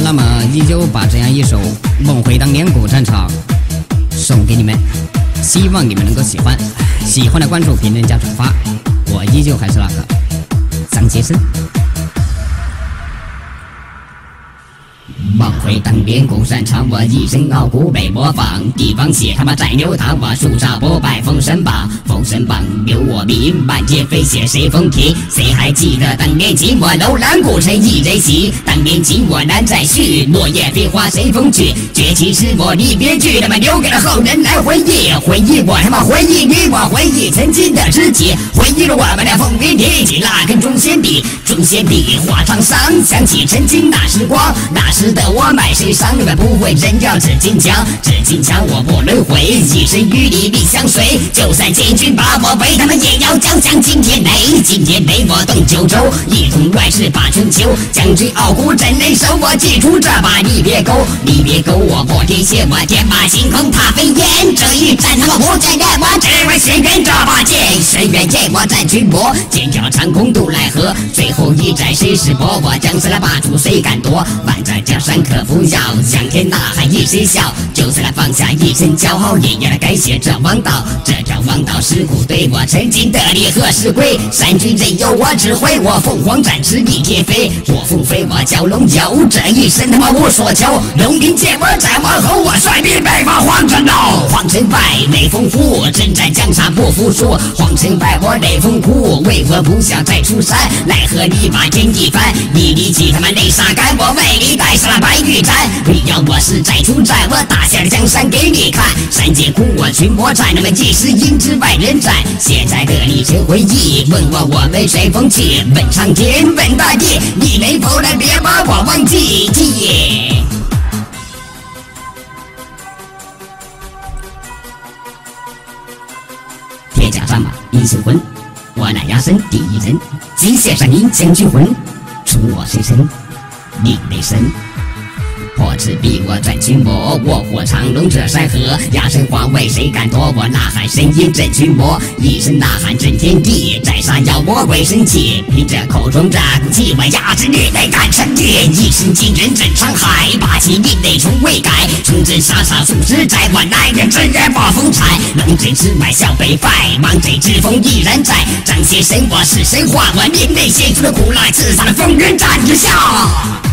那么依旧把这样一首《梦回当年古战场》送给你们，希望你们能够喜欢。喜欢的关注、评论加转发。我依旧还是那个张杰生。梦回当年古战场，我一身傲骨被模仿，地方血他妈在流淌，我树上膜拜封神榜，封神榜留我名，满街飞血谁风停？谁还记得当年寂寞楼兰孤身一人行？当年情我难再续，落叶飞花谁风去？崛起是我离别剧，他妈留给了后人来回忆，回忆我他妈回忆你，我回忆曾经的知己，回忆了我们的风云天际，那根中仙笔，中仙笔画长上，想起曾经那时光，那时的我买谁伤了不会人要纸巾枪，纸巾枪我不轮回，一身与你命相随，就算建军把我围，他们也要交响今天雷，今天雷我动九州，一统乱世把春秋，将军傲骨真雷手，我记住这把你别勾，你别勾我破天蝎，我天马行空踏飞燕，这一战他妈不再练，我只为深渊这把剑，深渊剑我战群魔，剑挑长空渡来河，最后一战谁是伯，我江山的霸主谁敢夺，万在江山可不要，向天呐喊一声笑，就算放下一身骄傲，也要来改写这王道，这条王道是苦对我曾经的力何时归？山军任由我指挥，我凤凰展翅一天飞，我凤飞我蛟龙游，这一生他妈无所求，龙鳞剑我再往后，我率兵北伐黄尘道，皇城外雷锋虎，征战江山不服输，皇城外我雷锋虎，为何不想再出山？奈何你把天地翻，你立起他妈泪洒干，我为你带上了白玉簪，你要我是再出战，我打下了江山给你看，山界苦我群魔战，那么即使引之外人战，现在的你只回忆，问我们谁风气，问苍天问大地，你能否能别把我忘记？铁甲战马英雄魂，我乃压身第一人，机械上音将军魂，出我谁身另类身，破赤壁我转群魔，卧虎藏龙这山河，压身化为谁敢夺？我呐喊声音震群魔，一声呐喊震天地，斩杀妖魔鬼神气，凭着口中这股气，我压制你内干成地，一身惊人震沧海，霸气另类从未改，重振杀杀数十载，我乃人真人暴风采，龙嘴之外笑北败，芒嘴之风依然在，彰显神我是神话，我另类写出了苦辣自杀的风云战之下。